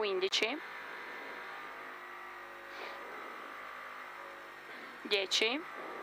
15, 10,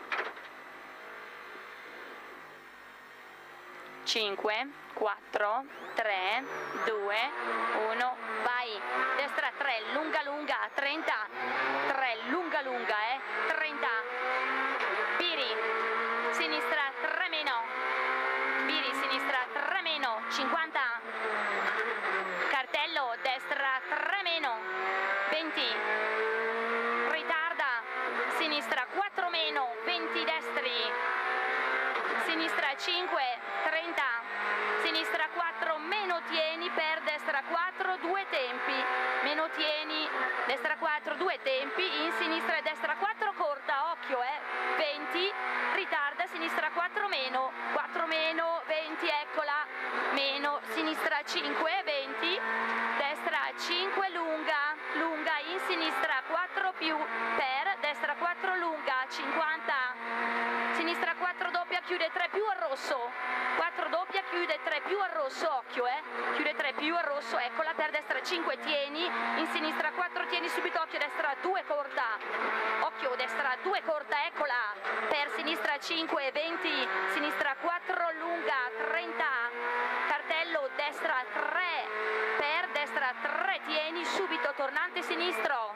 5, 4, 3, 2, 1, vai, destra 3, lunga lunga, 30, 3, lunga lunga, 30, Biri, sinistra 3 meno, Biri, sinistra 3 meno, 50, cartello, destra 3 meno, 20, ritarda, sinistra 4 meno, 20 destri, sinistra 5, 30, sinistra 4, meno tieni per destra 4, 2 tempi, meno tieni, destra 4, 2 tempi, in sinistra e destra 4, corta, occhio 20, ritarda, sinistra 4 meno, 20, eccola, meno, sinistra 5, 20, destra 5, lunga, lunga, in sinistra 4 più, per, destra 4 lunga, 50, sinistra 4 doppia, chiude 3 più al rosso, 4 doppia, chiude 3 più al rosso, occhio chiude 3 più al rosso, eccola, per destra 5 tieni, in sinistra 4 tieni subito, occhio, destra 2 corta, occhio, destra 2 corta, eccola, per sinistra 5, 20, sinistra 4 lunga, 30, cartello, destra 3, per destra 3 tieni, subito tornante sinistro,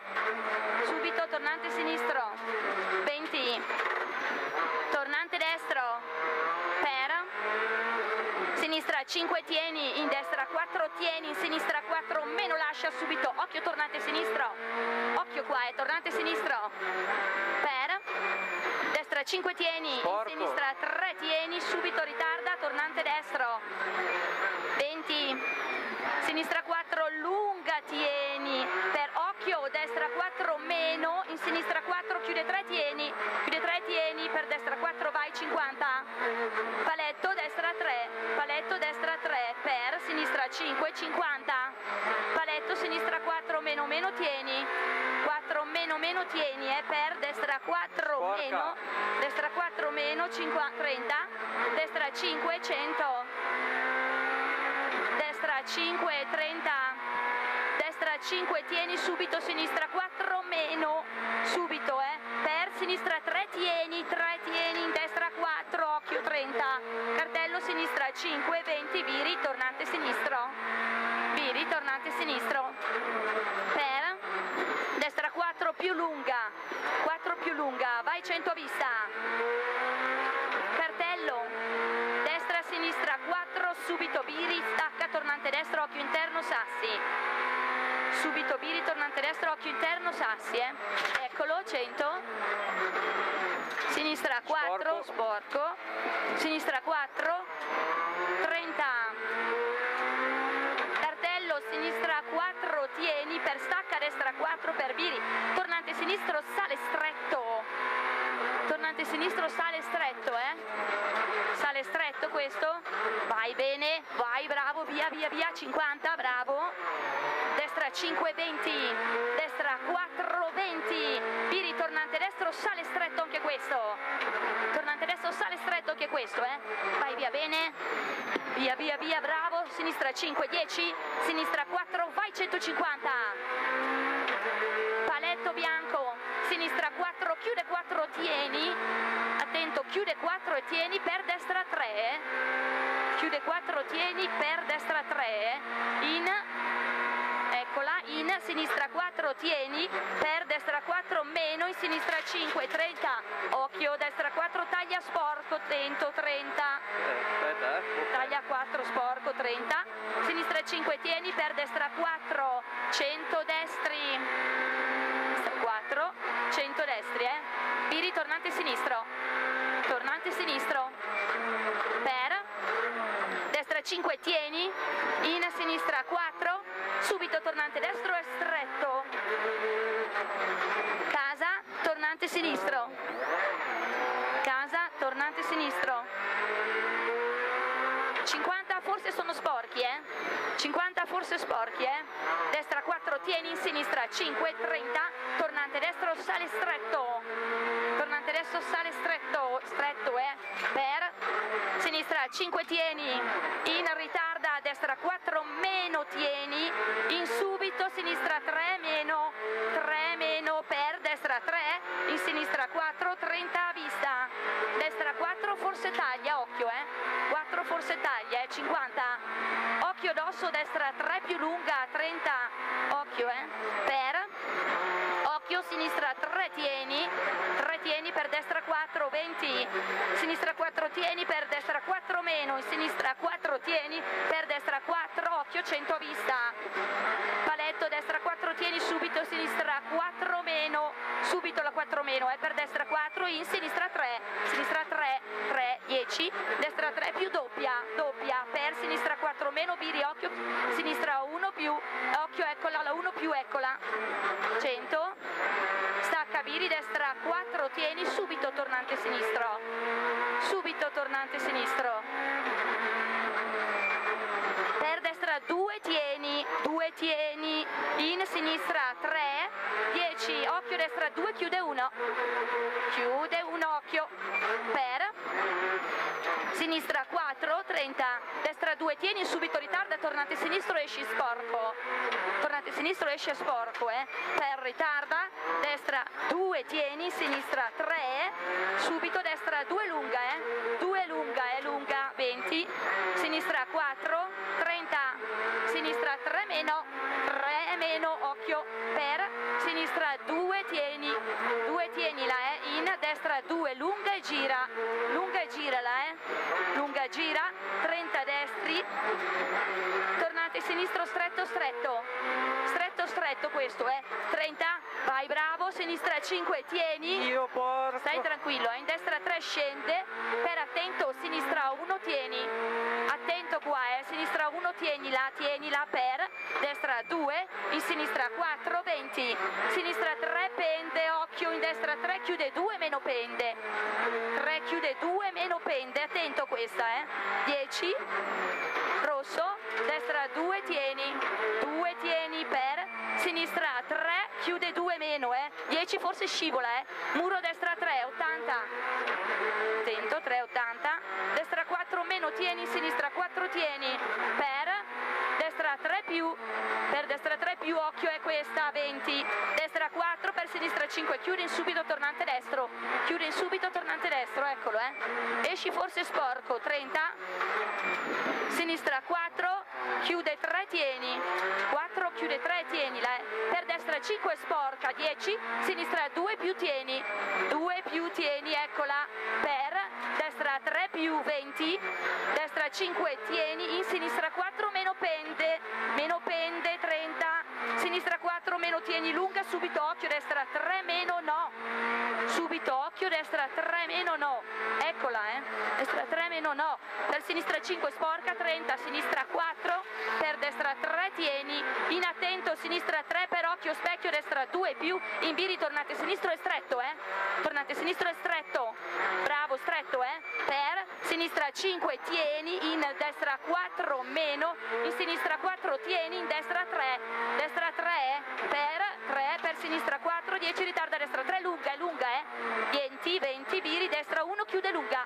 20, tornante destro, per, sinistra 5 tieni, in destra 4 tieni, in sinistra 4 meno lascia subito, occhio tornante sinistro, occhio qua, tornante sinistro, per, destra 5 tieni, in sinistra 3 tieni, subito ritarda, tornante destro, 20, sinistra 4 lunga tieni, per occhio, destra 4 meno, in sinistra 4 chiude 3 tieni, per destra 4 vai, 50, paletto destra 3, per sinistra 5, 50, paletto sinistra 4 meno meno tieni, 4 meno tieni, per destra 4 meno, destra 4 meno, 50, 30, destra 5, 100, destra 5, 30, destra 5 tieni subito, sinistra 4 meno, subito per sinistra 3 tieni, in destra 4, occhio 30, cartello sinistra 5, 20, Biri, tornante sinistro, per destra 4 più lunga, vai 100 a vista, cartello, destra sinistra 4, subito Biri, stacca, tornante destro, occhio interno, sassi, subito Biri, tornante destro, occhio interno, sassi, eccolo, 100, sinistra 4, sporco, sinistra 4, 30, cartello, sinistra 4, tieni, per stacca, destra 4, per Biri, tornante sinistro, sale stretto, sale stretto questo, vai bene, vai bravo, via, 50, bravo, destra 5, 20, destra 4, 20, Biri, tornante destro, sale stretto anche questo, vai via bene, via, bravo, sinistra 5, 10, sinistra 4, vai 150, paletto bianco, sinistra 4, chiude 4, tieni, attento, chiude 4 e tieni, per destra 3, chiude 4, tieni, per destra 3, eccola, in sinistra 4 tieni, per destra 4 meno, in sinistra 5, 30, occhio, destra 4 taglia sporco, attento, 30, taglia 4 sporco, 30, sinistra 5 tieni, per destra 4, 100 destri, 4, 100 destri, Biri, tornante sinistro, per destra 5 tieni, in sinistra 4, subito tornante destro e stretto, casa, tornante sinistro, 50 forse sono sporchi, 50 forse sporchi, destra 4 tieni, in sinistra 5, 30, tornante destro sale stretto, per sinistra 5 tieni, in ritarda, destra 4 meno tieni, in subito sinistra 3 meno per destra 3, in sinistra 4, 30 a vista, destra 4 forse taglia, occhio 4 forse taglia, 50, occhio d'osso, destra 3 più lunga, 30, occhio per, occhio sinistra 3 tieni per destra 4, 20, sinistra 4 tieni per destra 4 meno, in sinistra 4 tieni per destra 4, occhio 100 a vista, paletto destra 4 tieni subito, sinistra 4 meno, subito la 4 meno, per destra 4, in sinistra 3, 10, destra 3 più doppia, per sinistra 4 meno, biri, occhio, sinistra 1 più, occhio eccola, la 1 più eccola, 100, stacca biri, destra 4 tieni, subito tornante sinistro, per destra 2 tieni, in sinistra 3, 10, occhio destra 2, chiude 1, occhio, per, sinistra 4, 30, destra 2 tieni, subito ritarda, tornante sinistro, esci sporco, per ritarda, destra 2 tieni, sinistra 3, subito destra 2 lunga, 20, sinistra 4, 30, sinistra 3 meno, occhio, per, sinistra 2 tieni la in, destra 2 lunga e gira gira, 30 destri, tornante sinistro stretto questo 30, vai bravo, sinistra 5 tieni, stai tranquillo, in destra 3 scende, per attento, sinistra 1 tieni, attento qua, sinistra 1 tienila per, destra 2, in sinistra 4, 20, sinistra 3 pende, occhio, in destra 3 chiude 2 meno pende, 3 chiude 2 meno pende, attento questa 10, rosso, destra 2 tieni per, sinistra 3 chiude 2 meno 10 forse scivola muro destra 3, 80, attento, 3, 80, destra 4 meno tieni, sinistra 4 tieni per, destra 3 più, per destra 3 più, occhio è questa, 20, destra 4 per sinistra 5, chiude in subito tornante destro, eccolo esci forse sporco, 30, sinistra 4, chiude 3 tieni, 4 chiude 3 tienila, per destra 5 sporca, 10, sinistra 2 più tieni, eccola, per destra 3 più 20, destra 5 tieni, in sinistra 4 meno pende 30, sinistra 4 meno tieni lunga, subito occhio, destra 3 meno no, subito occhio, destra 3 meno no, eccola destra 3 meno no, per sinistra 5 sporca, 30, sinistra 4, per destra 3 tieni, in attento, sinistra 3 per occhio, specchio, destra 2 più, in biri, tornante sinistro è stretto, bravo, stretto, per, sinistra 5 tieni, in destra 4 meno, in sinistra 4 tieni, in destra 3 per sinistra 4, 10 ritarda, destra 3 lunga, 20, biri, destra 1 chiude lunga,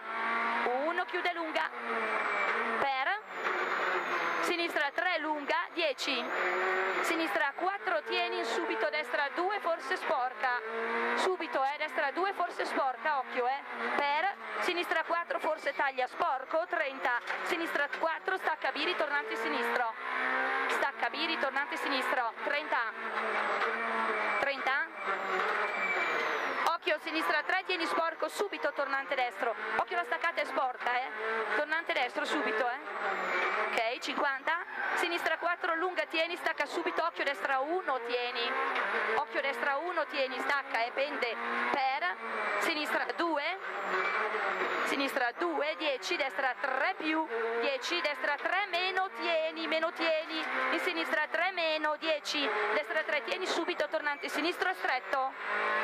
per, sinistra 3 lunga, 10, sinistra 4 tieni, in subito, destra 2 forse sporca, subito destra 2 forse sporca, occhio per, sinistra 4 forse taglia sporco, 30, sinistra 4 stacca biri, tornante sinistro, 30, occhio, sinistra 3 tieni sporco, subito tornante destro, occhio la staccata è sporca, tornante destro subito, ok, 50, sinistra 4 lunga tieni, stacca subito, occhio destra 1 tieni, stacca pende per, sinistra 2, 10, destra 3 più, 10, destra 3 meno tieni, in sinistra 3 meno, 10, destra 3 tieni, subito tornante sinistro stretto,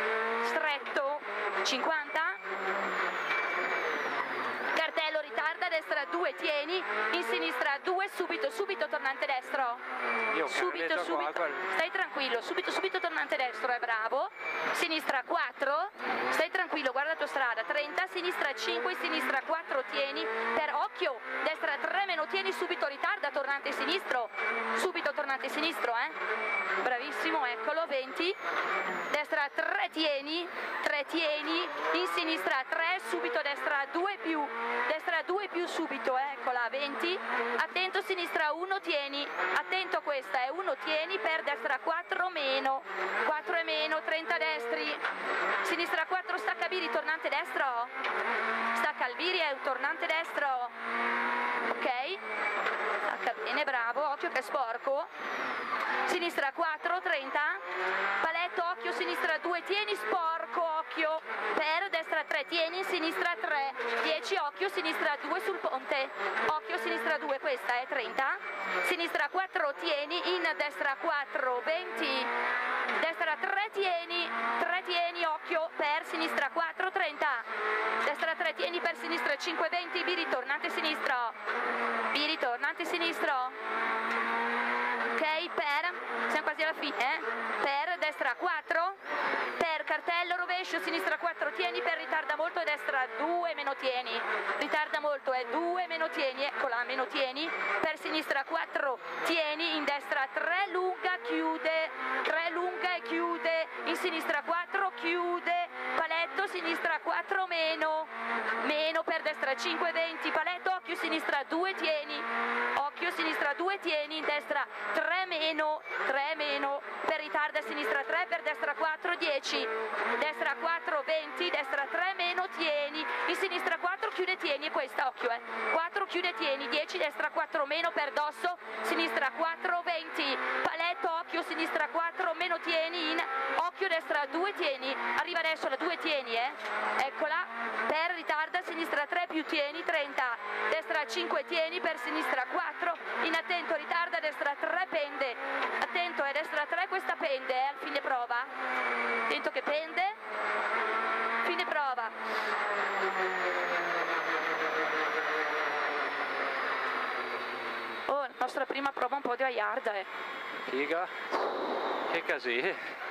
50, cartello ritarda, destra 2 tieni, in sinistra 2, subito tornante destro. Subito, stai tranquillo, subito tornante destro, è bravo. Sinistra 4, stai tranquillo, guarda la tua strada, 30, sinistra 5, sinistra 4 tieni, per occhio, destra 3 meno tieni, subito ritarda, tornante sinistro, subito tornante sinistro, bravissimo, eccolo, 20, destra 3 tieni, in sinistra 3, subito destra 2 più, subito, eccola, 20, attento, sinistra 1 tieni, attento, questa è 1 tieni, per destra 4 meno, 4 e meno, 30 destri, sinistra 4, stacca Biri, tornante destro, stacca al Biri, è un tornante destro, ok, stacca bene, bravo, occhio che è sporco, sinistra 4, 30, paletto, occhio, sinistra 2, tieni, sporco, occhio, per destra 3, tieni, in sinistra 3, 10, occhio, sinistra 2 sul ponte, occhio, sinistra 2, questa è 30, sinistra 4, tieni, in destra 4, 20, destra 3 tieni, occhio, per sinistra 4, 30, destra 3 tieni, per sinistra 5, 20, Biri, tornante sinistro, ok, per, siamo quasi alla fine, per destra 4, per cartello rovescio, sinistra 4 tieni, per ritarda molto, destra 2 meno tieni, ritarda molto, è 2 meno tieni, eccola, meno tieni, per sinistra 4 tieni, in destra 3 lunga, chiude, 3 lunga e chiude, in sinistra 4 chiude, paletto, sinistra 4 meno, per destra 5, 20, paletto, occhio, sinistra 2 tieni, occhio, sinistra 2 tieni, in destra 3 meno, per ritarda, sinistra 3, per destra 4, 10, destra 4, 20, destra 3 meno, tieni, in sinistra 4 chiude tieni, e questa, occhio, 4 chiude tieni, 10, destra 4 meno, per dosso, sinistra 4, 20, paletto, occhio, sinistra 4 meno tieni, in occhio, destra 2 tieni, arriva adesso la 2 tieni, eccola, per ritarda, sinistra 3 più tieni, 30, destra 5 tieni, per sinistra 4, in attento, ritarda, destra 3 pende, attento, è destra 3, questa pende, al fine prova, attento che pende, fine prova. Oh, la nostra prima prova un po' di Aiarda, Figa, che casino.